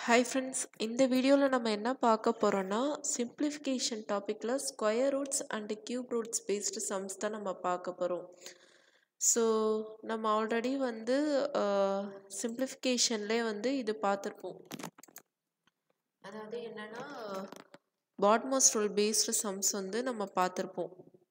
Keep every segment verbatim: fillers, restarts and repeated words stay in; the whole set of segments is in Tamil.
Hi friends, இந்த வீடியோவில் நம்ம என்ன பார்க்க போகிறோன்னா simplification டாப்பிக்கில் square roots and cube roots based sums தான் நம்ம பார்க்க போகிறோம். ஸோ நம்ம ஆல்ரெடி வந்து சிம்பிளிஃபிகேஷன்லேயே வந்து இது பார்த்துருப்போம். அதாவது என்னன்னா பாட்மோஸ்ட் ரூல் பேஸ்டு சம்ஸ் வந்து நம்ம பார்த்துருப்போம்.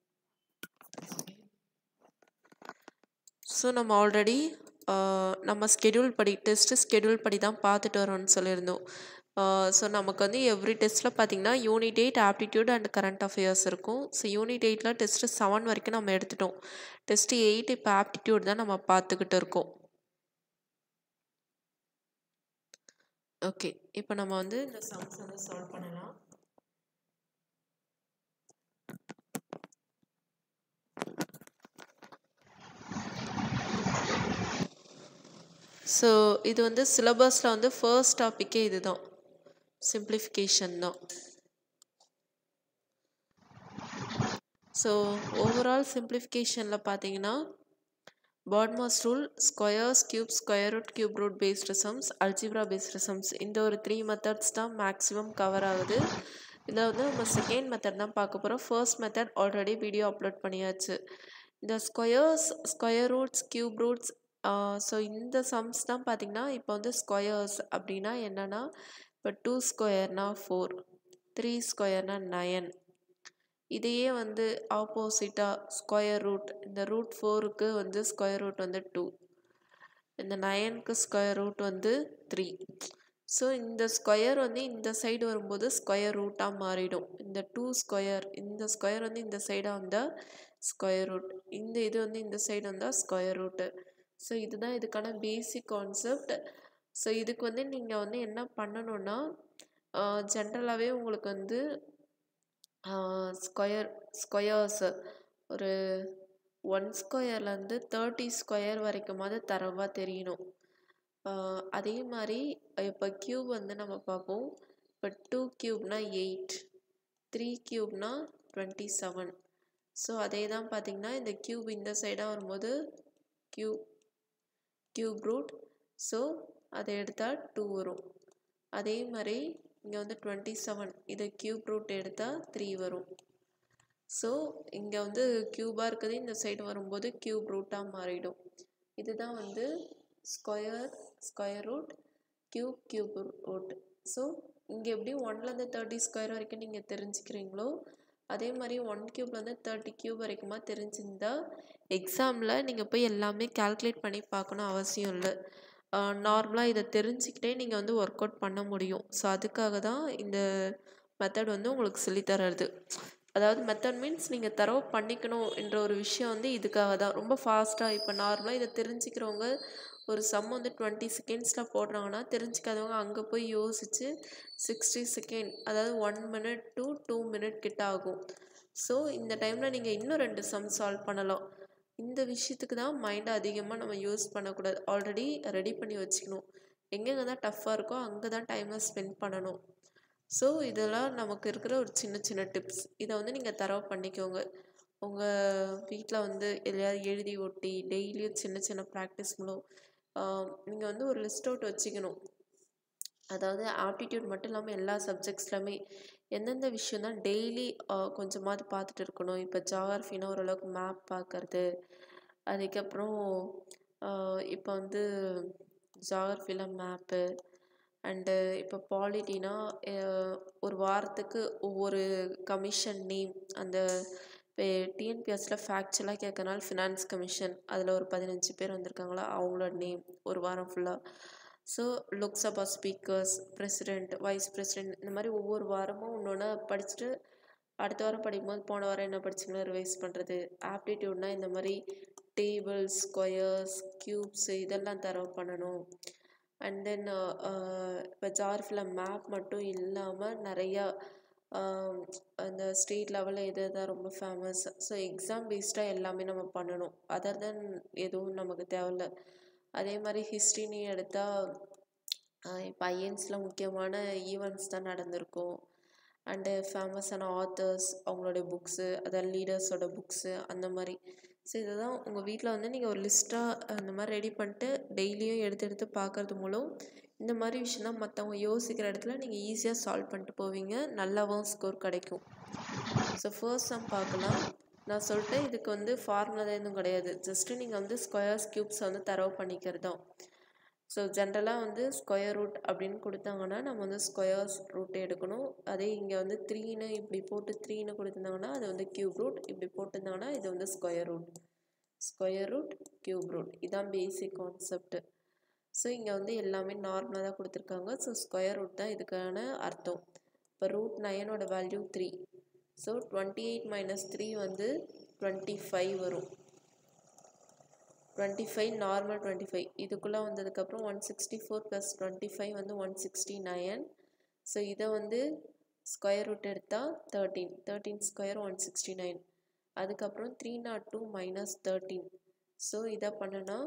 ஸோ நம்ம ஆல்ரெடி நம்ம ஸ்கெடியூல் படி டெஸ்ட்டு ஸ்கெடியூல் படி தான் பார்த்துட்டு வரோம்னு சொல்லியிருந்தோம். ஸோ நமக்கு வந்து எவ்ரி டெஸ்ட்டில் பார்த்தீங்கன்னா unit eight aptitude and current affairs இருக்கும். ஸோ யூனிட் எயிட்டில் டெஸ்ட்டு செவன் வரைக்கும் நம்ம எடுத்துட்டோம். டெஸ்ட்டு எயிட் இப்போ ஆப்டிடியூட் தான் நம்ம பார்த்துக்கிட்டு இருக்கோம். ஓகே, இப்போ நம்ம வந்து இந்த சம்ஸ் வந்து சால்வ் பண்ணலாம். ஸோ இது வந்து சிலபஸில் வந்து ஃபர்ஸ்ட் டாப்பிக்கே இது தான், சிம்பிளிஃபிகேஷன் தான். ஸோ ஓவரால் சிம்பிளிஃபிகேஷனில் பார்த்தீங்கன்னா BODMAS rule, squares, cube, square root, cube root based sums, algebra based sums, இந்த ஒரு த்ரீ மெத்தட்ஸ் தான் மேக்ஸிமம் கவர் ஆகுது. இதில் வந்து நம்ம செகண்ட் மெத்தட் தான் பார்க்க போகிறோம். First method already video upload பண்ணியாச்சு. இந்த squares, square roots, cube roots, so இந்த சம்ஸ் தான் பார்த்தீங்கன்னா இப்போ வந்து ஸ்கொயர்ஸ் அப்படின்னா என்னென்னா, இப்போ டூ ஸ்கொயர்னா ஃபோர், த்ரீ ஸ்கொயர்னா நயன். இதையே வந்து ஆப்போசிட்டாக ஸ்கொயர் ரூட், இந்த ரூட் ஃபோருக்கு வந்து ஸ்கொயர் ரூட் வந்து டூ, இந்த நயனுக்கு ஸ்கொயர் ரூட் வந்து த்ரீ. ஸோ இந்த ஸ்கொயர் வந்து இந்த சைடு வரும்போது ஸ்கொயர் ரூட்டாக மாறிடும். இந்த டூ ஸ்கொயர், இந்த ஸ்கொயர் வந்து இந்த சைடாக வந்தால் ஸ்கொயர் ரூட், இந்த இது வந்து இந்த சைடு வந்தால் ஸ்கொயர் ரூட்டு. ஸோ இதுதான் இதுக்கான பேசிக் கான்செப்ட். ஸோ இதுக்கு வந்து நீங்கள் வந்து என்ன பண்ணணுன்னா, ஜென்ரலாகவே உங்களுக்கு வந்து ஸ்கொயர் ஸ்கொயர்ஸு ஒரு ஒன் ஸ்கொயர்லேருந்து தேர்ட்டி ஸ்கொயர் வரைக்குமாவது தரவாக தெரியணும். அதே மாதிரி இப்போ கியூப் வந்து நம்ம பார்ப்போம். இப்போ டூ கியூப்னா எயிட், த்ரீ கியூப்னா டுவெண்ட்டி செவன். ஸோ அதே தான் பார்த்திங்கன்னா இந்த கியூப் இந்த சைடாக வரும்போது கியூப் கியூப் ரூட், ஸோ அதை எடுத்தால் டூ வரும். அதே மாதிரி இங்கே வந்து டுவெண்ட்டி செவன், இதை கியூப் ரூட் எடுத்தால் த்ரீ வரும். ஸோ இங்கே வந்து கியூபாக இருக்குது, இந்த சைடு வரும்போது கியூப் ரூட்டாக மாறிடும். இதுதான் வந்து square, square root, cube, cube root. So இங்கே எப்படி ஒன்லேருந்து தேர்ட்டி ஸ்கொயர் வரைக்கும் நீங்கள் தெரிஞ்சுக்கிறீங்களோ அதே மாதிரி ஒன் கியூப்லேருந்து தேர்ட்டி கியூப் வரைக்குமா தெரிஞ்சிருந்தா எக்ஸாமில் நீங்கள் போய் எல்லாமே கால்குலேட் பண்ணி பார்க்கணும் அவசியம் இல்லை. நார்மலாக இதை தெரிஞ்சுக்கிட்டே நீங்கள் வந்து ஒர்க் அவுட் பண்ண முடியும். ஸோ அதுக்காக தான் இந்த மெத்தட் வந்து உங்களுக்கு சொல்லித்தரது. அதாவது மெத்தட் மீன்ஸ் நீங்கள் தரவு பண்ணிக்கணும் என்ற ஒரு விஷயம் வந்து இதுக்காக தான். ரொம்ப ஃபாஸ்ட்டாக இப்போ நார்மலாக இதை தெரிஞ்சுக்கிறவங்க ஒரு சம் வந்து டுவெண்ட்டி செகண்ட்ஸில் போடுறாங்கன்னா தெரிஞ்சுக்காதவங்க அங்கே போய் யோசித்து சிக்ஸ்டி செகண்ட், அதாவது one minute to two minute கிட்ட ஆகும். ஸோ இந்த டைமில் நீங்கள் இன்னும் ரெண்டு சம் சால்வ் பண்ணலாம். இந்த விஷயத்துக்கு தான் மைண்டை அதிகமாக நம்ம யூஸ் பண்ணக்கூடாது. ஆல்ரெடி ரெடி பண்ணி வச்சுக்கணும். எங்கெங்கே தான் டஃப்பாக இருக்கோ அங்கே தான் டைமை ஸ்பெண்ட் பண்ணணும். ஸோ இதெல்லாம் நமக்கு இருக்கிற ஒரு சின்ன சின்ன டிப்ஸ். இதை வந்து நீங்கள் தரவு பண்ணிக்கோங்க. உங்கள் வீட்டில் வந்து எதையாவது எழுதி ஒட்டி டெய்லியும் சின்ன சின்ன ப்ராக்டிஸ் மூலம் நீங்கள் வந்து ஒரு லிஸ்ட் அவுட் வச்சுக்கணும். அதாவது ஆப்டிடியூட் மட்டும் இல்லாமல் எல்லா சப்ஜெக்ட்ஸ்லையுமே எந்தெந்த விஷயம் தான் டெய்லி கொஞ்சமாவது பார்த்துட்டு இருக்கணும். இப்போ ஜாகிரஃபின்னா ஓரளவுக்கு மேப் பார்க்கறது, அதுக்கப்புறம் இப்போ வந்து ஜாகிரஃபியில் மேப்பு, அண்டு இப்போ பாலிட்டினா ஒரு வாரத்துக்கு ஒவ்வொரு கமிஷன் நேம், அந்த இப்போ டிஎன்பிஎஸ்சில் ஃபேக்சுவலாக கேட்கறனால ஃபினான்ஸ் கமிஷன், அதில் ஒரு பதினஞ்சு பேர் வந்திருக்காங்களா அவங்களோட நேம் ஒரு வாரம் ஃபுல்லாக. So Lok Sabha speakers, president, vice president, இந்த மாதிரி ஒவ்வொரு வாரமும் ஒன்று ஒன்று படிச்சுட்டு அடுத்த வாரம் படிக்கும்போது போன வாரம் என்ன படிச்சிங்களோ ரிவைஸ் பண்ணுறது. ஆப்டிடியூட்னா இந்த மாதிரி டேபிள்ஸ், ஸ்கொயர்ஸ், கியூப்ஸ் இதெல்லாம் தரவு பண்ணணும். அண்ட் தென் இப்போ ஜாகிரஃபியில் மேப் மட்டும் இல்லாமல் நிறையா அந்த ஸ்டேட் லெவலில் எது தான் ரொம்ப ஃபேமஸ். ஸோ எக்ஸாம் பேஸ்டாக எல்லாமே நம்ம பண்ணணும். அதர் தென் எதுவும் நமக்கு தேவையில்லை. அதே மாதிரி ஹிஸ்ட்ரின்னு எடுத்தால் இப்போ ஐஎன்ஸில் முக்கியமான ஈவெண்ட்ஸ் தான் நடந்திருக்கும். அண்டு ஃபேமஸான ஆத்தர்ஸ், அவங்களுடைய புக்ஸு, அதாவது லீடர்ஸோட புக்ஸு, அந்த மாதிரி. ஸோ இதுதான் உங்கள் வீட்டில் வந்து நீங்கள் ஒரு லிஸ்ட்டாக அந்த மாதிரி ரெடி பண்ணிட்டு டெய்லியும் எடுத்து எடுத்து பார்க்கறது மூலம் இந்த மாதிரி விஷயம் தான் மற்றவங்க யோசிக்கிற இடத்துல நீங்கள் ஈஸியாக சால்வ் பண்ணிட்டு போவீங்க, நல்லாவும் ஸ்கோர் கிடைக்கும். ஸோ ஃபர்ஸ்ட் சம் பார்க்கலாம். நான் சொல்லிட்டேன் இதுக்கு வந்து ஃபார்முலா எதுவும் கிடையாது, ஜஸ்ட்டு நீங்கள் வந்து ஸ்கொயர்ஸ் க்யூப்ஸை வந்து தரவு பண்ணிக்கிறது தான். ஸோ ஜென்ரலாக வந்து ஸ்கொயர் ரூட் அப்படின்னு கொடுத்தாங்கன்னா நம்ம வந்து ஸ்கொயர்ஸ் ரூட் எடுக்கணும். அதே இங்கே வந்து த்ரீன்னு இப்படி போட்டு த்ரீன்னு கொடுத்துருந்தாங்கன்னா அது வந்து க்யூப் ரூட், இப்படி போட்டிருந்தாங்கன்னா இது வந்து square root. Square root cube root இதான் பேசிக் கான்செப்ட். ஸோ இங்கே வந்து எல்லாமே நார்மலாக தான் கொடுத்துருக்காங்க. ஸோ ஸ்கொயர் ரூட் தான் இதுக்கான அர்த்தம். இப்போ ரூட் நைனோட value three. So twenty eight minus three வந்து டுவெண்ட்டி ஃபைவ் வரும். Twenty five normal twenty five இதுக்குள்ளே வந்ததுக்கப்புறம் one sixty four plus twenty five வந்து ஒன் சிக்ஸ்டி நைன். ஸோ இதை வந்து ஸ்கொயர் ரூட் எடுத்தால் thirteen, thirteen square one sixty nine. அதுக்கப்புறம் three not two minus thirteen. So இதை பண்ணுனா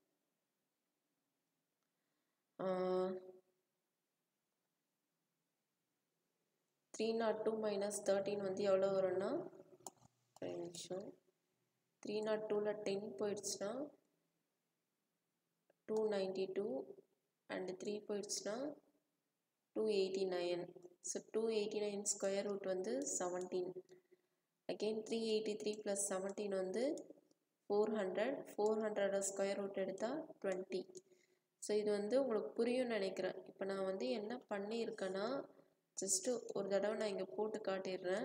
three not two minus thirteen வந்து எவ்வளோ வரும்னா ஒரு நிமிஷம், த்ரீ நாட் டூவில் டென் போயிடுச்சுன்னா two ninety two and three போயிடுச்சுன்னா two eighty nine. So two eighty nine square root வந்து seventeen. Again three eighty three plus seventeen வந்து four hundred. Four hundred square root எடுத்தால் டுவெண்ட்டி. ஸோ இது வந்து உங்களுக்கு புரியும்னு நினைக்கிறேன். இப்போ நான் வந்து என்ன பண்ணியிருக்கேன்னா ஜஸ்ட்டு ஒரு தடவை நான் இங்கே போட்டு காட்டிடுறேன்.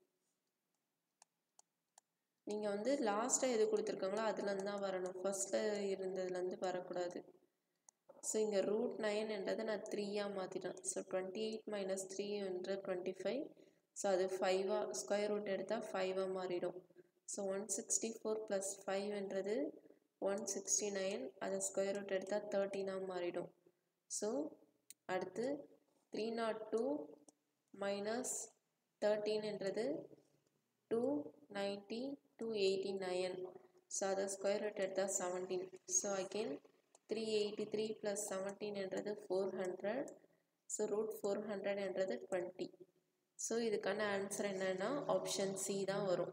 நீங்கள் வந்து லாஸ்ட்டாக எது கொடுத்துருக்காங்களோ அதுலேருந்து தான் வரணும், ஃபஸ்ட்டில் இருந்ததுலேருந்து வரக்கூடாது. ஸோ இங்கே ரூட் நைன் என்றதை நான் த்ரீயாக மாற்றிட்டேன். So twenty eight minus three என்ற டுவெண்ட்டி ஃபைவ். ஸோ அது ஃபைவாக ஸ்கொயர் ரூட் எடுத்தால் ஃபைவாக மாறிடும். So one sixty four plus five என்றது ஒன் சிக்ஸ்டி நைன், அதை ஸ்கொயர் ரூட் எடுத்தால் தேர்ட்டீனாக மாறிடும். ஸோ அடுத்து three not two minus thirteen என்றது two ninety two eighty nine. So அதை ஸ்கொயர் ரூட் எடுத்தால் seventeen. So again three eighty three plus seventeen என்றது four hundred. So root four hundred என்றது டுவெண்ட்டி. ஸோ இதுக்கான ஆன்சர் என்னன்னா ஆப்ஷன் சி தான் வரும்.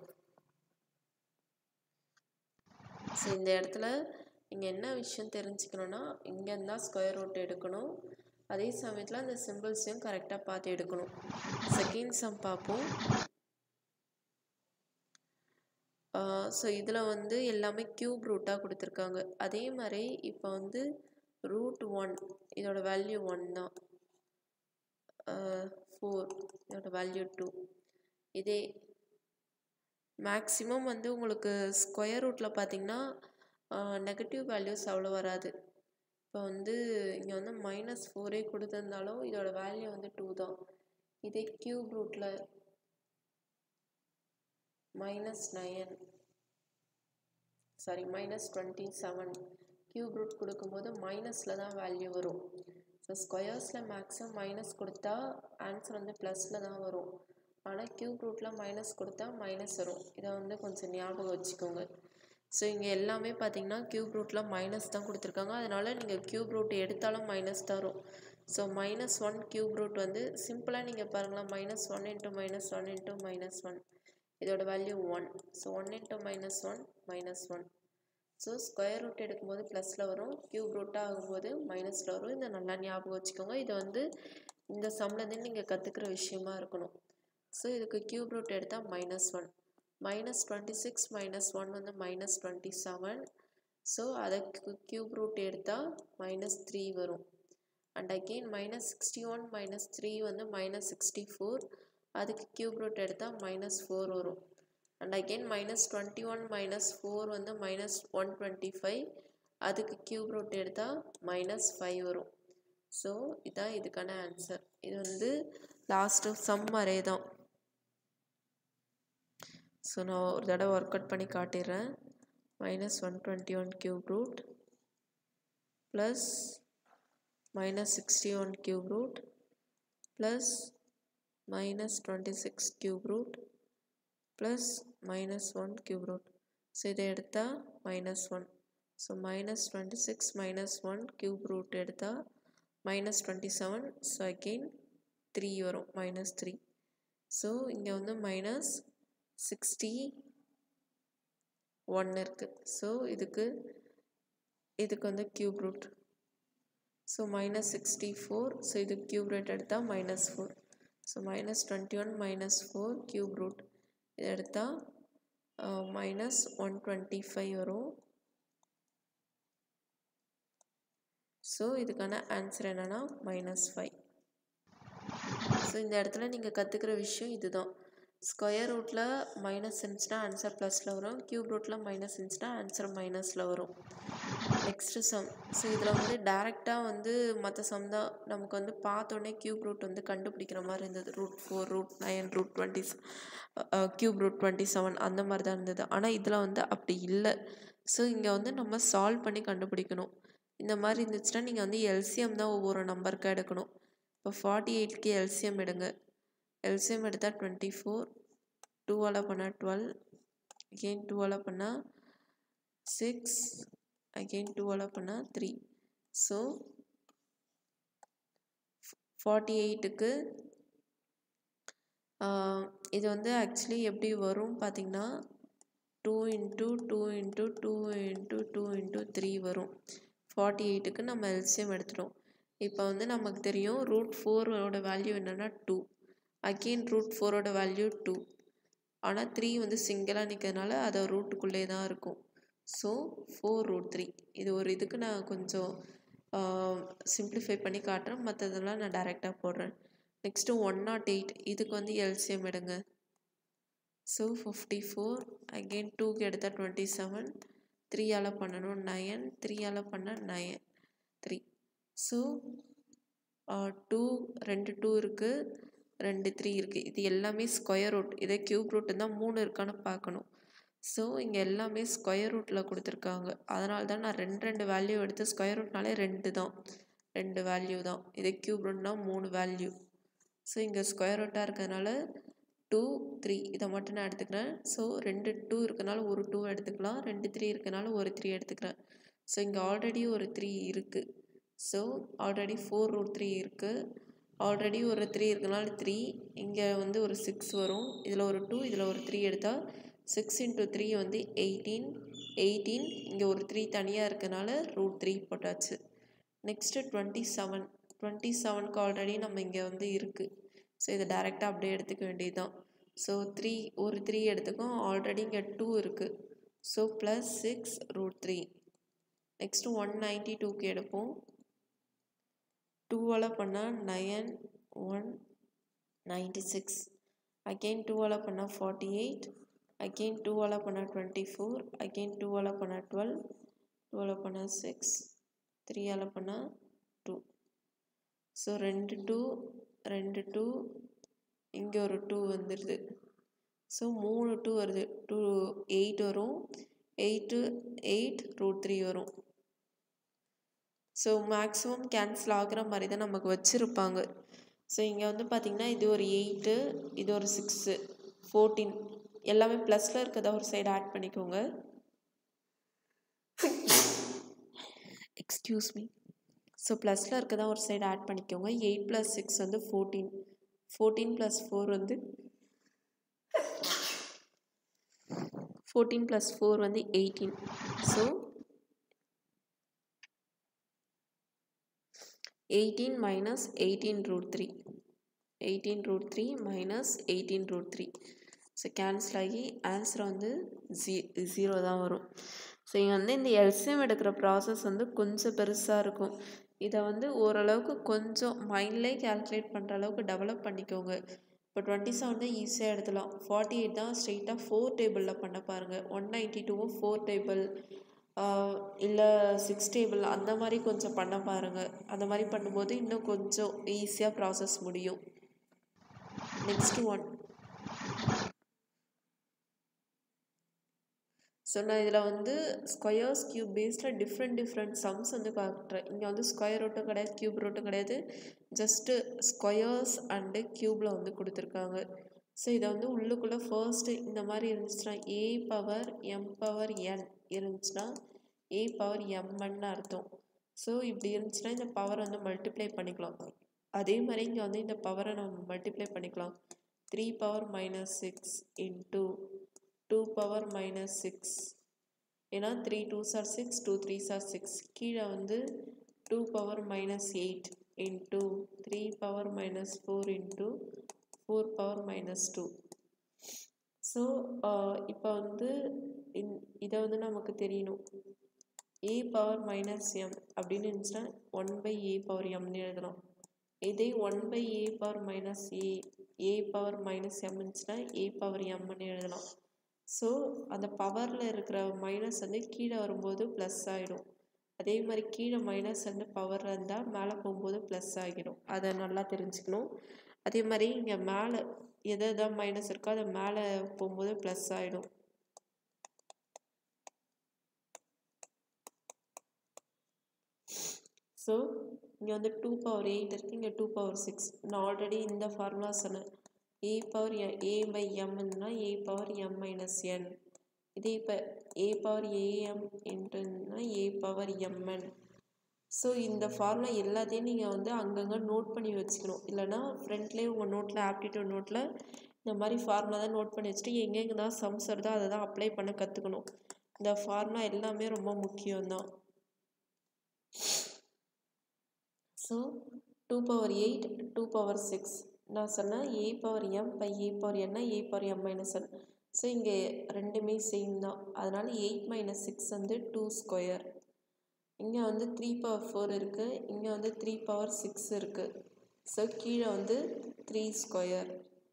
ஸோ இந்த இடத்துல நீங்கள் என்ன விஷயம் தெரிஞ்சுக்கணுன்னா இங்கேருந்து தான் ஸ்கொயர் ரூட் எடுக்கணும், அதே சமயத்தில் அந்த சிம்பிள்ஸையும் கரெக்டாக பார்த்து எடுக்கணும். செகண்ட் சம் பார்ப்போம். ஸோ இதில் வந்து எல்லாமே க்யூப் ரூட்டாக கொடுத்துருக்காங்க. அதே மாதிரி இப்போ வந்து ரூட் ஒன் இதோட வேல்யூ ஒன் தான், ஃபோர் இதோட வேல்யூ டூ. இதே மேக்ஸிமம் வந்து உங்களுக்கு ஸ்கொயர் ரூட்டில் பார்த்தீங்கன்னா நெகட்டிவ் வேல்யூஸ் அவ்வளோ வராது. இப்போ வந்து இங்கே வந்து மைனஸ் ஃபோரே கொடுத்துருந்தாலும் இதோட வேல்யூ வந்து டூ தான். இதே க்யூப் ரூட்டில் minus nine sorry minus twenty seven cube root கொடுக்கும்போது மைனஸில் தான் வேல்யூ வரும். ஸோ ஸ்கொயர்ஸில் மேக்ஸிமம் மைனஸ் கொடுத்தா ஆன்சர் வந்து ப்ளஸில் தான் வரும். ஆனால் க்யூப் ரூட்டில் மைனஸ் கொடுத்தா மைனஸ் வரும். இதை வந்து கொஞ்சம் ஞாபகம் வச்சுக்கோங்க. ஸோ இங்கே எல்லாமே பார்த்தீங்கன்னா க்யூப் ரூட்டில் மைனஸ் தான் கொடுத்துருக்காங்க, அதனால் நீங்கள் க்யூப் ரூட் எடுத்தாலும் மைனஸ் தான் வரும். So minus one cube root வந்து சிம்பிளாக நீங்கள் பாருங்களா, minus one into minus one into minus one இதோட value one. So one into minus one minus one. So square root எடுக்கும்போது ப்ளஸில் வரும், க்யூப் ரூட்டாக ஆகும்போது மைனஸில் வரும். இதை நல்லா ஞாபகம் வச்சுக்கோங்க. இது வந்து இந்த சம்லேருந்து நீங்கள் கற்றுக்கிற விஷயமா இருக்கணும். ஸோ இதுக்கு க்யூப் ரூட் எடுத்தால் minus one. Minus twenty six minus one வந்து மைனஸ் டுவெண்ட்டி செவன். ஸோ அதுக்கு க்யூப் ரூட் எடுத்தால் மைனஸ் த்ரீ வரும். And again minus sixty one minus three வந்து மைனஸ் சிக்ஸ்டி ஃபோர், அதுக்கு க்யூப் ரூட் எடுத்தால் மைனஸ் ஃபோர் வரும். And again minus twenty one minus four வந்து மைனஸ் ஒன் டுவெண்ட்டி ஃபைவ், அதுக்கு க்யூப் ரூட் எடுத்தால் மைனஸ் ஃபைவ் வரும். ஸோ இதுதான் இதுக்கான ஆன்சர். இது வந்து லாஸ்ட்டு சம் அரே தான். ஸோ நான் ஒரு தடவை ஒர்க் அவுட் பண்ணி காட்டிடுறேன். Minus one twenty one cube root plus minus sixty one cube root plus minus twenty six cube root plus minus one cube root. So இதை எடுத்தால் minus one. So minus twenty six minus one cube root எடுத்தால் minus twenty seven. So again three வரும், மைனஸ் த்ரீ. ஸோ இங்கே வந்து மைனஸ் சிக்ஸ்டி ஒன் இருக்குது. ஸோ இதுக்கு இதுக்கு வந்து cube root. So minus sixty four. So இது கியூப் ரூட் எடுத்தால் minus four. So minus twenty one minus four cube root இது எடுத்தால் மைனஸ் ஒன் டுவெண்ட்டி ஃபைவ் வரும். ஸோ இதுக்கான ஆன்சர் என்னென்னா மைனஸ் ஃபைவ். ஸோ இந்த இடத்துல நீங்கள் கற்றுக்கிற விஷயம் இதுதான். ஸ்கொயர் ரூட்டில் மைனஸ் இருந்துச்சுன்னா ஆன்சர் ப்ளஸில் வரும், கியூப் ரூட்டில் மைனஸ் இருந்துச்சுன்னா ஆன்சர் மைனஸில் வரும். Next some. ஸோ இதில் வந்து டேரெக்டாக வந்து மற்ற சம் தான் நமக்கு வந்து பார்த்தோன்னே கியூப் ரூட் வந்து கண்டுபிடிக்கிற மாதிரி இருந்தது. Root four root nine root twenty cube root twenty seven அந்த மாதிரி தான் இருந்தது. ஆனால் இதில் வந்து அப்படி இல்லை. ஸோ இங்கே வந்து நம்ம சால்வ் பண்ணி கண்டுபிடிக்கணும். இந்த மாதிரி இருந்துச்சுன்னா நீங்கள் வந்து எல்சிஎம் தான் ஒவ்வொரு நம்பருக்கு எடுக்கணும். இப்போ ஃபார்ட்டி எயிட்க்கு எல்சிஎம் எடுங்க. எல்சிஎம் எடுத்தால் டுவெண்ட்டி ஃபோர், டூவால் பண்ணால் டுவெல், அகெயின் டூவால் பண்ணால் சிக்ஸ், அகெயின் டூவால் பண்ணால் த்ரீ. ஸோ ஃபார்ட்டி எயிட்டுக்கு இது வந்து ஆக்சுவலி எப்படி வரும் பார்த்தீங்கன்னா two into two into two into two into three வரும். ஃபார்ட்டி எயிட்டுக்கு நம்ம எல்சிஎம் எடுத்துட்டோம். இப்போ வந்து நமக்கு தெரியும் ரூட் ஃபோரோட வேல்யூ என்னென்னா டூ, அகெயின் ரூட் ஃபோரோட வேல்யூ டூ. ஆனால் த்ரீ வந்து சிங்கிளாக நிற்கிறதுனால அதை ரூட்டுக்குள்ளே தான் இருக்கும். So four root three. இது ஒரு இதுக்கு நான் கொஞ்சம் சிம்பிளிஃபை பண்ணி காட்டுறேன், மற்றதெல்லாம் நான் டைரெக்டாக போடுறேன். Next one not eight. இதுக்கு வந்து எல்சிஎம் எடுங்க. ஸோ ஃபிஃப்டி ஃபோர், அகெயின் டூக்கு எடுத்தால் டுவெண்ட்டி செவன், த்ரீயால் பண்ணணும் நயன், த்ரீயால் பண்ண நயன் த்ரீ. ஸோ டூ ரெண்டு டூ இருக்குது, ரெண்டு த்ரீ இருக்குது. இது எல்லாமே ஸ்கொயர் ரூட். இதே கியூப் ரூட்டு தான் மூணு இருக்கான்னு பார்க்கணும். ஸோ இங்கே எல்லாமே ஸ்கொயர் ரூட்டில் கொடுத்துருக்காங்க. அதனால தான் நான் ரெண்டு ரெண்டு வேல்யூ எடுத்து, ஸ்கொயர் ரூட்னாலே ரெண்டு தான், ரெண்டு வேல்யூ தான். இதே கியூப் ரூட்னா மூணு வேல்யூ. ஸோ இங்கே ஸ்கொயர் ரூட்டாக இருக்கிறதுனால டூ த்ரீ இதை மட்டும் நான் எடுத்துக்கிறேன். ஸோ ரெண்டு டூ இருக்கனால ஒரு டூ எடுத்துக்கலாம், ரெண்டு த்ரீ இருக்கனால ஒரு த்ரீ எடுத்துக்கிறேன். ஸோ இங்கே ஆல்ரெடி ஒரு த்ரீ இருக்குது. So already four root three இருக்குது. ஆல்ரெடி ஒரு த்ரீ இருக்கனால த்ரீ, இங்கே வந்து ஒரு சிக்ஸ் வரும், இதில் ஒரு டூ, இதில் ஒரு த்ரீ எடுத்தால் சிக்ஸ் இன்ட்டு த்ரீ வந்து எயிட்டீன். எயிட்டீன் இங்கே ஒரு த்ரீ தனியாக இருக்கனால ரூட் த்ரீ போட்டாச்சு. Next twenty seven. டுவெண்ட்டி செவனுக்கு ஆல்ரெடி நம்ம இங்கே வந்து இருக்குது. ஸோ இதை டைரெக்டாக அப்படியே எடுத்துக்க வேண்டியது தான். ஸோ த்ரீ ஒரு த்ரீ எடுத்துக்கோம், ஆல்ரெடி இங்கே டூ இருக்குது. So plus six root three. Next one ninety டூக்கு எடுப்போம். டூவால் பண்ணால் nine, one ninety six, again டூவால் பண்ணால் ஃபார்ட்டி எயிட், அகெயின் டூவால் பண்ணால் டுவெண்ட்டி ஃபோர், அகெயின் டூவால் பண்ணால் டுவெல், டூவால் பண்ணால் சிக்ஸ், த்ரீயால் பண்ணால் டூ. ஸோ ரெண்டு டூ ரெண்டு டூ, இங்கே ஒரு டூ வந்துடுது. ஸோ மூணு டூ வருது, டூ எயிட் வரும், எயிட்டு எயிட் ரூட் த்ரீ வரும். ஸோ மேக்ஸிமம் கேன்சல் ஆகிற மாதிரி தான் நமக்கு வச்சுருப்பாங்க. ஸோ இங்கே வந்து பார்த்திங்கன்னா இது ஒரு எயிட்டு, இது ஒரு சிக்ஸு, ஃபோர்டீன் எல்லாமே ப்ளஸில் இருக்கிறத ஒரு சைடு ஆட் பண்ணிக்கோங்க. Excuse me. ஸோ ப்ளஸில் இருக்கிறதா ஒரு சைடு ஆட் பண்ணிக்கோங்க. எயிட் ப்ளஸ் சிக்ஸ் வந்து ஃபோர்டீன், ஃபோர்டீன் ப்ளஸ் ஃபோர் வந்து ஃபோர்டீன் ப்ளஸ் ஃபோர் வந்து eighteen. So eighteen minus eighteen root three, eighteen root three minus eighteen root three. So cancel ஆகி ஆன்சர் வந்து ஜீ ஜீரோ தான் வரும். ஸோ இங்கே வந்து இந்த எல்சிஎம் எடுக்கிற ப்ராசஸ் வந்து கொஞ்சம் பெருசாக இருக்கும். இதை வந்து ஓரளவுக்கு கொஞ்சம் மைண்ட்லேயே கேல்குலேட் பண்ணுற அளவுக்கு டெவலப் பண்ணிக்கோங்க. இப்போ டுவெண்ட்டி செவன் தான் ஈஸியாக எடுத்துலாம், ஃபார்ட்டி எயிட் தான் ஸ்ட்ரெயிட்டாக ஃபோர் டேபிளில் பண்ண பாருங்கள். ஒன் நைன்ட்டி டூவும் ஃபோர் டேபிள் இல்லை சிக்ஸ் டேபிள் அந்த மாதிரி கொஞ்சம் பண்ண பாருங்கள். அந்த மாதிரி பண்ணும்போது இன்னும் கொஞ்சம் ஈஸியாக ப்ராசஸ் முடியும். Next one. ஸோ நான் இதில் வந்து ஸ்கொயர்ஸ் கியூப் பேஸில் டிஃப்ரெண்ட் டிஃப்ரெண்ட் சம்ஸ் வந்து காட்டுறேன். இங்கே வந்து ஸ்கொயர் ரூட்டும் கிடையாது, கியூப் ரூட்டும் கிடையாது, ஜஸ்ட்டு ஸ்கொயர்ஸ் அண்டு க்யூப்பில் வந்து கொடுத்துருக்காங்க. ஸோ இதை வந்து உள்ளுக்குள்ளே ஃபர்ஸ்ட்டு இந்த மாதிரி இருந்துச்சுன்னா ஏ பவர் எம் பவர் என் இருந்துச்சுன்னா ஏ பவர் எம்ன்னு அர்த்தம். ஸோ இப்படி இருந்துச்சுன்னா இந்த பவர் வந்து மல்டிப்ளை பண்ணிக்கலாம். அதே மாதிரி இங்கே வந்து இந்த பவரை நம்ம மல்டிப்ளை பண்ணிக்கலாம். Three power minus six into two power minus six ஏன்னா three twos are six two threes are six கீழே வந்து two power minus eight into three power minus four into four power minus two. So இப்போ வந்து இந் இதை வந்து நமக்கு தெரியணும். ஏ பவர் மைனஸ் எம் அப்படின்னு இருந்துச்சுன்னா ஒன் பை ஏ பவர் எம்னு எழுதலாம். இதே one by a power minus a a power minus m இருந்துச்சுன்னா ஏ பவர் எம்னு எழுதலாம். ஸோ அந்த பவரில் இருக்கிற மைனஸ் வந்து கீழே வரும்போது ப்ளஸ் ஆகிடும். அதே மாதிரி கீழே மைனஸ் வந்து பவர் இருந்தால் மேலே போகும்போது ப்ளஸ் ஆகிடும். அதை நல்லா தெரிஞ்சுக்கணும். அதே மாதிரி இங்கே மேலே எதை எதாவது மைனஸ் இருக்கோ அதை மேலே போகும்போது ப்ளஸ் ஆகிடும். ஸோ இங்கே வந்து டூ பவர் எயிட் இருக்குது, இங்கே டூ பவர் சிக்ஸ். நான் ஆல்ரெடி இந்த ஃபார்முலா சொன்னேன். ஏ பவர் ஏ பை எம்னா a power m minus n. இதே இப்போ ஏ பவர் ஏஎம் என்றுனா ஏ பவர் எம்என். ஸோ இந்த ஃபார்முலா எல்லாத்தையும் நீங்கள் வந்து அங்கங்கே நோட் பண்ணி வச்சுக்கணும். இல்லைனா ஃப்ரண்ட்லேயே உங்கள் நோட்டில் ஆப்டிடியூட் நோட்டில் இந்த மாதிரி ஃபார்முலா தான் நோட் பண்ணி வச்சுட்டு எங்கெங்கே தான் சம்ஸ் வருதோ அதை தான் அப்ளை பண்ண கற்றுக்கணும். இந்த ஃபார்முலா எல்லாமே ரொம்ப முக்கியம்தான். So two power eight two power six நான் சொன்னேன் a power m by a power என்ன a power m minus n. So இங்கே ரெண்டுமே சேம் தான். அதனால் எயிட் மைனஸ் சிக்ஸ் வந்து டூ ஸ்கொயர். இங்கே வந்து த்ரீ பவர் ஃபோர் இருக்குது, இங்கே வந்து த்ரீ பவர் சிக்ஸ் இருக்குது. ஸோ கீழே வந்து த்ரீ ஸ்கொயர்.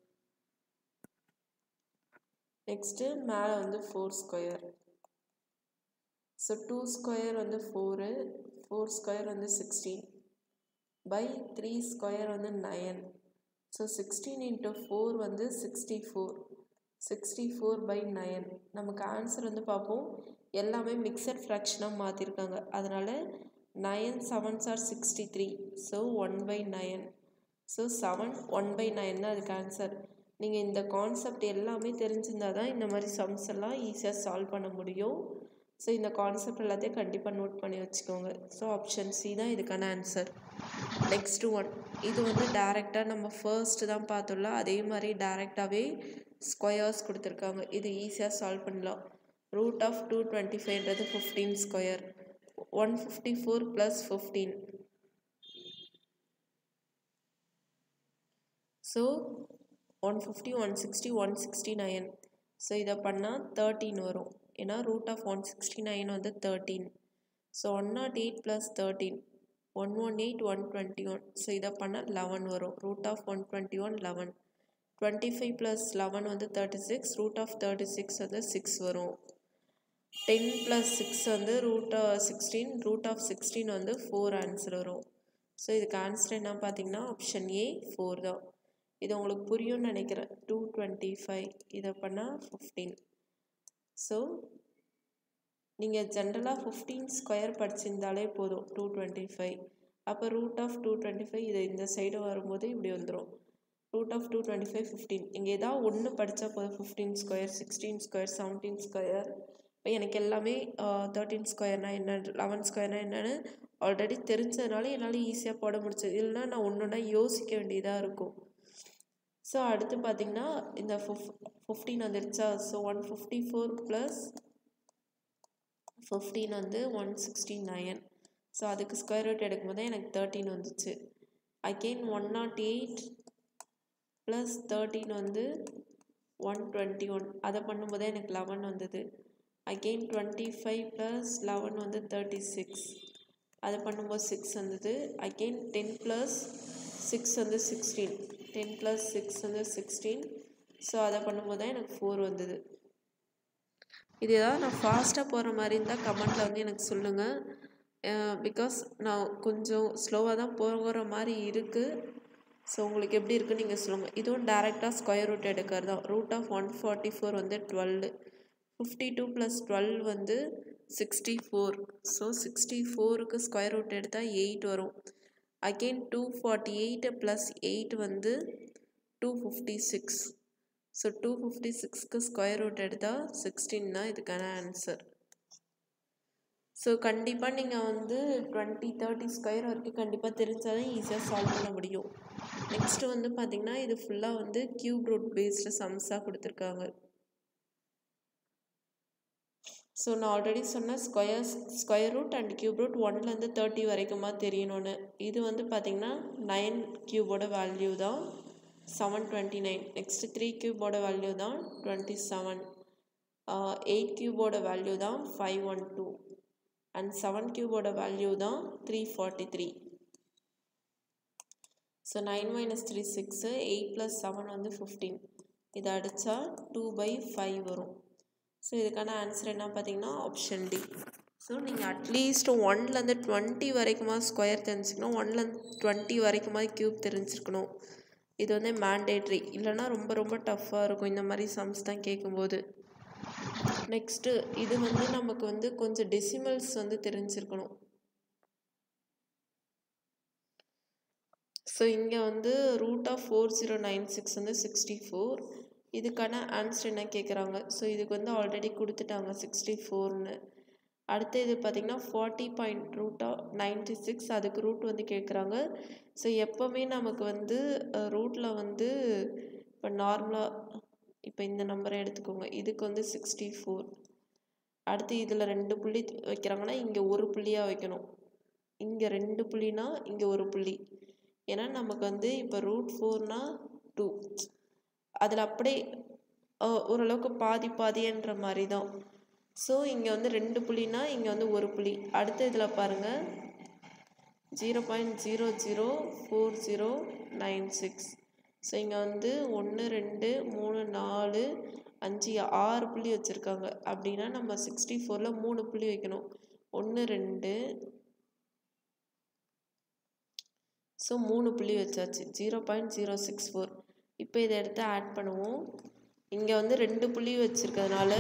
நெக்ஸ்ட்டு மேலே வந்து four square. So two square வந்து ஃபோரு, ஃபோர் ஸ்கொயர் வந்து சிக்ஸ்டீன் பை த்ரீ ஸ்கொயர் வந்து nine. So sixteen into four வந்து sixty four, sixty four by nine. நமக்கு ஆன்சர் வந்து பார்ப்போம். எல்லாமே மிக்சட் ஃப்ராக்ஷனாக மாற்றிருக்காங்க. அதனால் nine sevens are sixty three. So one by nine. So seven one by nine தான் அதுக்கு ஆன்சர். நீங்கள் இந்த கான்செப்ட் எல்லாமே தெரிஞ்சிருந்தால் தான் இந்த மாதிரி சம்ஸ் எல்லாம் ஈஸியாக சால்வ் பண்ண முடியும். ஸோ இந்த கான்செப்ட் எல்லாத்தையும் கண்டிப்பாக நோட் பண்ணி வச்சுக்கோங்க. ஸோ ஆப்ஷன் சி தான் இதுக்கான ஆன்சர். நெக்ஸ்ட் ஒன், இது வந்து டேரெக்டாக நம்ம ஃபர்ஸ்ட் தான் பார்த்தோம்ல, அதே மாதிரி டேரெக்டாகவே ஸ்கொயர்ஸ் கொடுத்துருக்காங்க. இது ஈஸியாக சால்வ் பண்ணலாம். ரூட் ஆஃப் டூ டுவெண்ட்டி ஃபைவ்ன்றது fifteen square, one fifty four plus fifteen. So one fifty one sixty one sixty nine. So இதை பண்ணால் தேர்ட்டீன் வரும். ஏன்னா root of one sixty nine வந்து thirteen. So one not eight plus thirteen one one eight one twenty one. So இதை பண்ணால் லெவன் வரும். Root of one twenty one eleven. Twenty five plus eleven வந்து thirty six. Root of thirty six வந்து சிக்ஸ் வரும். டென் ப்ளஸ் சிக்ஸ் வந்து root sixteen. Root of sixteen வந்து ஃபோர் ஆன்சர் வரும். ஸோ இதுக்கு ஆன்சர் என்ன பார்த்தீங்கன்னா ஆப்ஷன் ஏ ஃபோர் தான். இது உங்களுக்கு புரியும்னு நினைக்கிறேன். டூ டுவெண்ட்டி ஃபைவ் இதை பண்ணால் ஃபிஃப்டீன். ஸோ நீங்கள் ஜென்ரலாக ஃபிஃப்டீன் ஸ்கொயர் படிச்சிருந்தாலே போதும். டூ டுவெண்ட்டி ஃபைவ் அப்போ root of two twenty five இது இந்த சைடு வரும்போது இப்படி வந்துடும். Root of two twenty five fifteen. இங்கே ஏதாவது ஒன்று படித்தா போதும். Fifteen square, sixteen square, seventeen square. இப்போ எனக்கு எல்லாமே தேர்ட்டீன் ஸ்கொயர்னா என்ன, லெவன் ஸ்கொயர்னா என்னன்னு ஆல்ரெடி தெரிஞ்சதுனால என்னால் ஈஸியாக போட முடிச்சது. இல்லைனா நான் ஒன்று ஒன்றா யோசிக்க வேண்டியதாக இருக்கும். ஸோ அடுத்து பார்த்தீங்கன்னா இந்த ஃபிஃப் ஃபிஃப்டீன் வந்துருச்சா. So one fifty four plus fifteen வந்து ஒன் சிக்ஸ்டி நைன். ஸோ அதுக்கு ஸ்கொயர் ரூட் எடுக்கும்போது எனக்கு தேர்ட்டீன் வந்துச்சு. Again one not eight plus thirteen வந்து ஒன் டுவெண்ட்டி ஒன். அதை பண்ணும்போது எனக்கு லெவன் வந்தது. Again twenty five plus eleven வந்து தேர்ட்டி சிக்ஸ். அதை பண்ணும்போது சிக்ஸ் வந்தது. அகெயின் டென் ப்ளஸ் சிக்ஸ் வந்து சிக்ஸ்டீன். டென் ப்ளஸ் சிக்ஸ் வந்து சிக்ஸ்டீன். ஸோ அதை பண்ணும்போது தான் எனக்கு ஃபோர் வந்தது. இது ஏதாவது நான் ஃபாஸ்ட்டாக போகிற மாதிரி இருந்தால் கமெண்ட்டில் வந்து எனக்கு சொல்லுங்கள். பிகாஸ் நான் கொஞ்சம் ஸ்லோவாக தான் போகிற மாதிரி இருக்குது. ஸோ உங்களுக்கு எப்படி இருக்குன்னு நீங்கள் சொல்லுங்கள். இதுவும் டேரெக்டாக ஸ்கொயர் ரூட் எடுக்கிறது தான். Root of one forty four வந்து twelve. Fifty two plus twelve வந்து சிக்ஸ்டி ஃபோர். ஸோ சிக்ஸ்டி ஃபோருக்கு ஸ்கொயர் ரூட் எடுத்தால் எயிட் வரும். Again two forty eight plus eight வந்து two fifty six. So two fifty சிக்ஸ்க்கு ஸ்கொயர் ரூட் எடுத்தால் சிக்ஸ்டீன் தான் இதுக்கான ஆன்சர். ஸோ கண்டிப்பாக நீங்கள் வந்து டுவெண்ட்டி தேர்ட்டி ஸ்கொயர் வரைக்கும் கண்டிப்பாக தெரிஞ்சாலும் ஈஸியாக சால்வ் பண்ண முடியும். நெக்ஸ்ட்டு வந்து பார்த்திங்கன்னா இது ஃபுல்லாக வந்து கியூப் ரூட் பேஸ்டு சம்ஸாக கொடுத்துருக்காங்க. ஸோ நான் ஆல்ரெடி சொன்ன square square root and cube root ஒன்லேருந்து தேர்ட்டி வரைக்குமா தெரியணும்னு. இது வந்து பார்த்திங்கன்னா நைன் கியூபோட வேல்யூ தான் seven twenty nine. Next three கியூபோட வேல்யூ தான் டுவெண்ட்டி செவன். எயிட் கியூபோட வேல்யூ தான் five one two and seven கியூபோட வேல்யூ தான் three forty three. So nine minus three six, eight plus seven வந்து ஃபிஃப்டீன். இதை அடித்தா டூ பை ஃபைவ் வரும். ஸோ இதுக்கான ஆன்சர் என்ன பார்த்தீங்கன்னா ஆப்ஷன் டி. ஸோ நீங்கள் அட்லீஸ்ட் ஒன்லேருந்து டுவெண்ட்டி வரைக்குமா ஸ்கொயர் தெரிஞ்சுக்கணும், ஒன்லேருந்து டுவெண்ட்டி வரைக்குமா க்யூப் தெரிஞ்சிருக்கணும். இது வந்து மேண்டேட்ரி, இல்லைனா ரொம்ப ரொம்ப டஃப்பாக இருக்கும் இந்த மாதிரி சம்ஸ் தான் கேட்கும்போது. நெக்ஸ்ட்டு இது வந்து நமக்கு வந்து கொஞ்சம் டெசிமல்ஸ் வந்து தெரிஞ்சிருக்கணும். ஸோ இங்கே வந்து root of four zero nine six வந்து சிக்ஸ்டி ஃபோர். இதுக்கான ஆன்சர் என்ன கேட்குறாங்க. ஸோ இதுக்கு வந்து ஆல்ரெடி கொடுத்துட்டாங்க சிக்ஸ்டி ஃபோர்னு. அடுத்து இது பார்த்திங்கன்னா forty point root of ninety six, அதுக்கு ரூட் வந்து கேட்குறாங்க. ஸோ எப்போவுமே நமக்கு வந்து ரூட்டில் வந்து இப்போ நார்மலாக இப்போ இந்த நம்பரை எடுத்துக்கோங்க, இதுக்கு வந்து சிக்ஸ்டி ஃபோர். அடுத்து இதில் ரெண்டு புள்ளி வைக்கிறாங்கன்னா இங்கே ஒரு புள்ளியாக வைக்கணும், இங்கே ரெண்டு புள்ளினா இங்கே ஒரு புள்ளி. ஏன்னா நமக்கு வந்து இப்போ ரூட் ஃபோர்னா டூ, அதில் அப்படியே ஓரளவுக்கு பாதி பாதின்ற மாதிரி தான். ஸோ இங்கே வந்து ரெண்டு புள்ளினா இங்கே வந்து ஒரு புள்ளி. அடுத்த இதில் பாருங்கள் zero point zero zero four zero nine six. So இங்கே வந்து ஒன்று ரெண்டு மூணு நாலு அஞ்சு ஆறு புள்ளி வச்சுருக்காங்க. அப்படின்னா நம்ம சிக்ஸ்டி ஃபோரில் மூணு புள்ளி வைக்கணும், ஒன்று ரெண்டு. ஸோ மூணு புள்ளி வச்சாச்சு, zero point zero six four. இப்போ இதை எடுத்து ஆட் பண்ணுவோம். இங்கே வந்து ரெண்டு புள்ளி வச்சுருக்கிறதுனால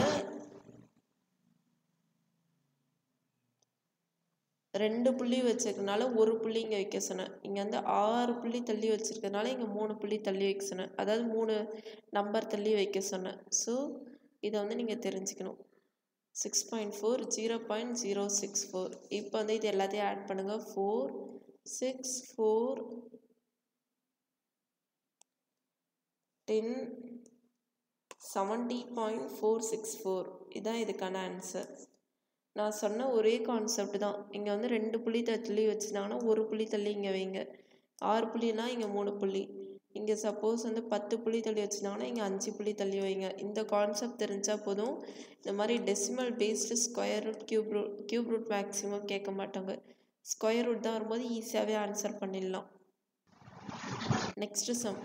ரெண்டு புள்ளி வச்சிருக்கனால ஒரு புள்ளி இங்கே வைக்க சொன்னேன். இங்கே வந்து ஆறு புள்ளி தள்ளி வச்சுருக்கிறதுனால இங்கே மூணு புள்ளி தள்ளி வைக்க சொன்னேன், அதாவது மூணு நம்பர் தள்ளி வைக்க சொன்னேன். ஸோ இதை வந்து நீங்கள் தெரிஞ்சுக்கணும். Six point four zero point zero six four. இப்போ வந்து இது எல்லாத்தையும் ஆட் பண்ணுங்கள். Four six four ten seventy point four six four. இதுதான் இதுக்கான ஆன்சர். நான் சொன்ன ஒரே கான்செப்ட் தான். இங்கே வந்து ரெண்டு புள்ளி தள்ளி வச்சுருந்தாங்கன்னா ஒரு புள்ளி தள்ளி இங்கே வைங்க, ஆறு புள்ளினா இங்கே மூணு புள்ளி. இங்கே சப்போஸ் வந்து பத்து புள்ளி தள்ளி வச்சுருந்தாங்கன்னா இங்கே அஞ்சு புள்ளி தள்ளி வைங்க. இந்த கான்செப்ட் தெரிஞ்சால் போதும். இந்த மாதிரி decimal based square root cube root cube root maximum கேட்க மாட்டாங்க. ஸ்கொயர் ரூட் தான் வரும்போது ஈஸியாகவே ஆன்சர் பண்ணிடலாம். Next sum.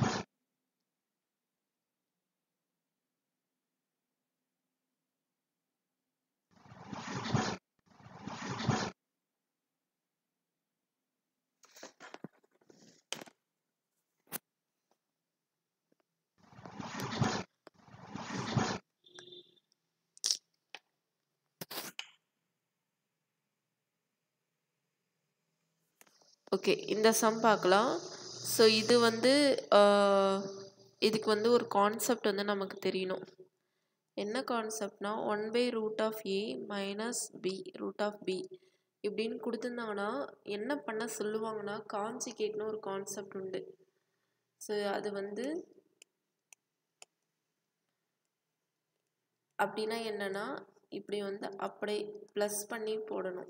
ஓகே, இந்த சம் பார்க்கலாம். ஸோ இது வந்து இதுக்கு வந்து ஒரு கான்செப்ட் வந்து நமக்கு தெரியணும். என்ன கான்செப்ட்னா one by root of a minus b root of b இப்படின்னு கொடுத்துருந்தாங்கன்னா என்ன பண்ண சொல்லுவாங்கன்னா கான்ஜுகேட்னு ஒரு கான்செப்ட் உண்டு. ஸோ அது வந்து அப்படின்னா என்னன்னா இப்படி வந்து அப்படியே ப்ளஸ் பண்ணி போடணும்.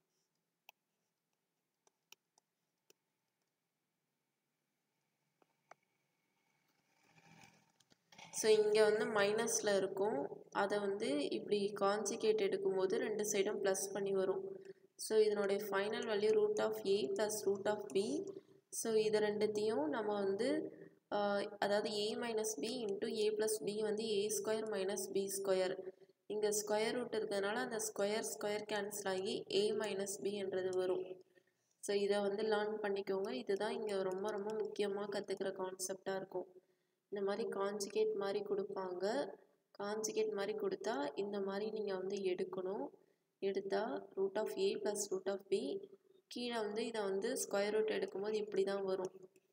ஸோ இங்கே வந்து மைனஸில் இருக்கும், அதை வந்து இப்படி கான்ஜுகேட் எடுக்கும்போது ரெண்டு சைடும் ப்ளஸ் பண்ணி வரும். ஸோ இதனுடைய final value root of a plus root of b. So இது ரெண்டுத்தையும் நம்ம வந்து அதாவது a minus b into a plus b வந்து a square minus b square. இங்கே ஸ்கொயர் ரூட் இருக்கிறதுனால அந்த ஸ்கொயர் ஸ்கொயர் கேன்சல் ஆகி ஏ மைனஸ் பி என்றது வரும். ஸோ இதை வந்து லேர்ன் பண்ணிக்கோங்க. இதுதான் இங்கே ரொம்ப ரொம்ப முக்கியமாக கற்றுக்கிற கான்செப்டாக இருக்கும். இந்த மாதிரி கான்ஜுகேட் மாதிரி கொடுப்பாங்க. கான்ஜுகேட் மாதிரி கொடுத்தா இந்த மாதிரி நீங்கள் வந்து எடுக்கணும். எடுத்தால் root of a plus root of b, கீழே வந்து இதை வந்து ஸ்கொயர் ரூட் எடுக்கும்போது இப்படி தான் வரும்.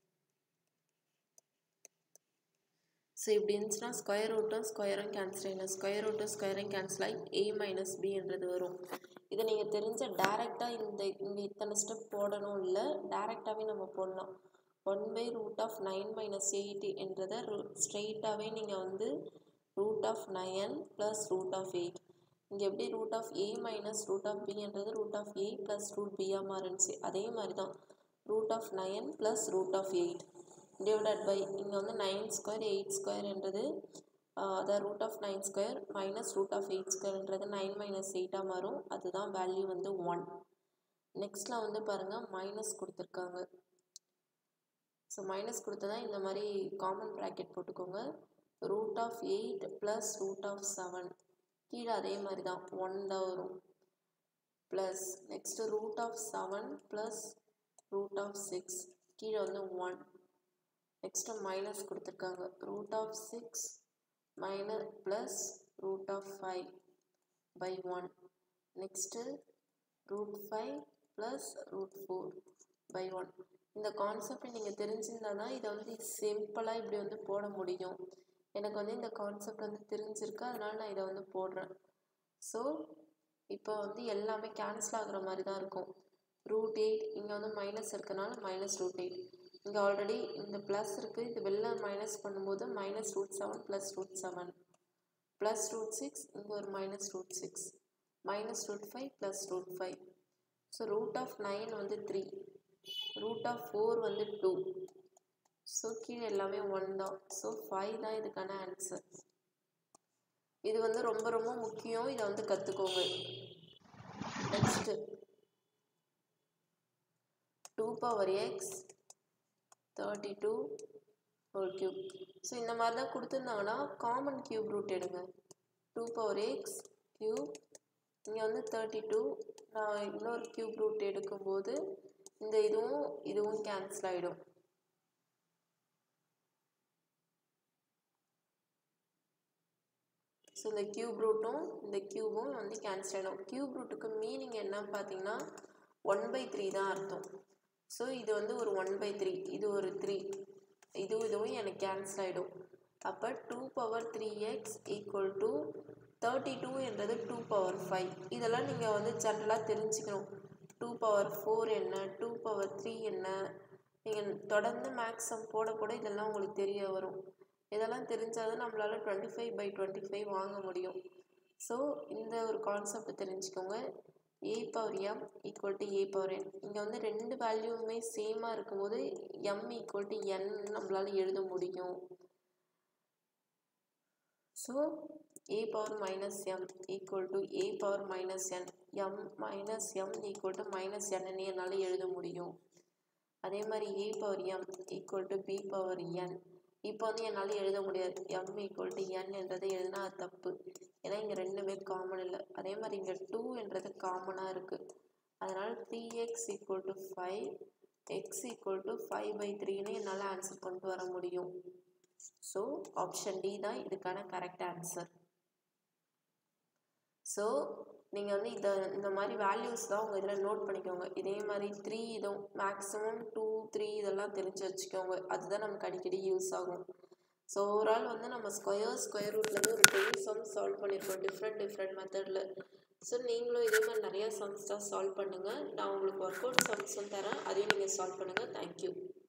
ஸோ இப்படி இருந்துச்சுன்னா ஸ்கொயர் ரூட்டும் ஸ்கொயரும் கேன்சல் ஆகிடும், ஸ்கொயர் ரூட்டும் ஸ்கொயரும் கேன்சல் ஆகி ஏ மைனஸ் பி என்றது வரும். இதை நீங்கள் தெரிஞ்ச டேரெக்டாக இந்த இங்கே இத்தனை ஸ்டெப் போடணும் இல்லை, டேரெக்டாகவே நம்ம போடலாம். One by root of nine minus eight என்றதை ஸ்ட்ரெயிட்டாகவே நீங்கள் வந்து root of nine plus root of eight இங்கே எப்படி root of a minus root of பின்றது root of a plus root பியாக மாறிச்சு. அதே மாதிரி தான் root of nine plus root of eight divided by இங்கே வந்து நைன் ஸ்கொயர் எயிட் ஸ்கொயர்ன்றது அதான் root of nine square minus root of eight ஸ்கொயர்ன்றது நைன் மைனஸ் எயிட்டாக மாறும். அதுதான் வேல்யூ வந்து ஒன். நெக்ஸ்ட்டில் வந்து பாருங்கள் மைனஸ் கொடுத்துருக்காங்க. ஸோ மைனஸ் கொடுத்ததா இந்த மாதிரி காமன் ப்ராக்கெட் போட்டுக்கோங்க. Root of eight plus root of seven கீழே அதே மாதிரி தான் ஒன் தான் வரும். Plus next root of seven plus root of six கீழே வந்து ஒன். நெக்ஸ்ட்டு மைனஸ் கொடுத்துருக்காங்க. Root of six minus plus root of five by one. Next root five plus root four by one. இந்த கான்செப்ட் நீங்கள் தெரிஞ்சிருந்தால் தான் இதை வந்து சிம்பிளாக இப்படி வந்து போட முடியும். எனக்கு வந்து இந்த கான்செப்ட் வந்து தெரிஞ்சிருக்கு, அதனால் நான் இதை வந்து போடுறேன். ஸோ இப்போ வந்து எல்லாமே கேன்சல் ஆகுற மாதிரி தான் இருக்கும். ரூட் எயிட் இங்கே வந்து மைனஸ் இருக்கனால மைனஸ் ரூட் எயிட். இங்கே ஆல்ரெடி இந்த ப்ளஸ் இருக்குது, இது வெளில மைனஸ் பண்ணும்போது minus root seven plus root seven plus root six இங்கே ஒரு minus root six minus root five plus root five. So root of nine வந்து த்ரீ, ரூட் ஆஃப் ஃபோர் வந்து டூ. ஸோ கீழே எல்லாமே ஒன் தான். ஸோ ஃபைவ் தான் இதுக்கான ஆன்சர். இது வந்து ரொம்ப ரொம்ப முக்கியம், இதை வந்து கற்றுக்கோங்க. Next two power x thirty two whole cube. So இந்த மாதிரி தான் கொடுத்துருந்தாங்கன்னா காமன் கியூப் ரூட் எடுங்க. டூ பவர் எக்ஸ் கியூப் இங்கே வந்து தேர்ட்டி டூ. நான் இன்னொரு கியூப் ரூட் எடுக்கும்போது இந்த இதுவும் இதுவும் கேன்சல் ஆகிடும். ஸோ இந்த கியூப் ரூட்டும் இந்த கியூபும் வந்து கேன்சல் ஆகிடும். கியூப் ரூட்டுக்கு மீனிங் என்னன்னு பார்த்தீங்கன்னா ஒன் பை த்ரீ தான் அர்த்தம். ஸோ இது வந்து ஒரு ஒன் பை த்ரீ, இது ஒரு த்ரீ, இதுவும் இதுவும் எனக்கு கேன்சல் ஆகிடும். அப்போ two power three x equal to thirty two என்றது டூ பவர் ஃபைவ். இதெல்லாம் நீங்கள் வந்து ஜென்ரலாக தெரிஞ்சுக்கணும். டூ பவர் ஃபோர் என்ன, டூ பவர் த்ரீ என்ன, நீங்கள் தொடர்ந்து மேக்ஸம் போட போட இதெல்லாம் உங்களுக்கு தெரிய வரும். இதெல்லாம் தெரிஞ்சால் நம்மளால் twenty five by twenty five வாங்க முடியும். ஸோ இந்த ஒரு கான்செப்ட் தெரிஞ்சுக்கோங்க. A power m equal to a power n. இங்கே வந்து ரெண்டு வேல்யூவுமே சேமாக இருக்கும்போது எம் ஈக்குவல் டு என் நம்மளால் எழுத முடியும். So a power minus m equal to a power minus n, m minus m equal to minus n ன்னு என்னால் எழுத முடியும். அதே மாதிரி a power m equal to b power n. இப்போ வந்து என்னால் எழுத முடியாது. m equal to n என்றதை எழுதினா அது தப்பு, ஏன்னா இங்கே ரெண்டுமே காமன் இல்லை. அதே மாதிரி இங்கே டூ என்றது காமனாக இருக்குது. அதனால் three x equal to five, x equal to five by த்ரீன்னு என்னால் ஆன்சர் கொண்டு வர முடியும். ஸோ ஆப்ஷன் டி தான் இதுக்கான கரெக்ட் ஆன்சர். ஸோ நீங்கள் வந்து இதை இந்த மாதிரி வேல்யூஸ் தான் உங்கள் இதில் நோட் பண்ணிக்கோங்க. இதே மாதிரி த்ரீ இதுவும் மேக்ஸிமம் டூ த்ரீ இதெல்லாம் தெரிஞ்சு வச்சுக்கோங்க. அதுதான் நமக்கு அடிக்கடி யூஸ் ஆகும். ஸோ ஓவரால் வந்து நம்ம ஸ்கொயர் ஸ்கொயர் ரூட்லேருந்து ஒரு டென் சம்ஸ் சால்வ் பண்ணியிருக்கோம் டிஃப்ரெண்ட் டிஃப்ரெண்ட் மெத்தடில். ஸோ நீங்களும் இதே மாதிரி நிறையா சம்ஸ் தான் சால்வ் பண்ணுங்கள். நான் உங்களுக்கு ஒர்க் அவுட் சம்ஸும் தரேன், அதையும் நீங்கள் சால்வ் பண்ணுங்கள். தேங்க்யூ.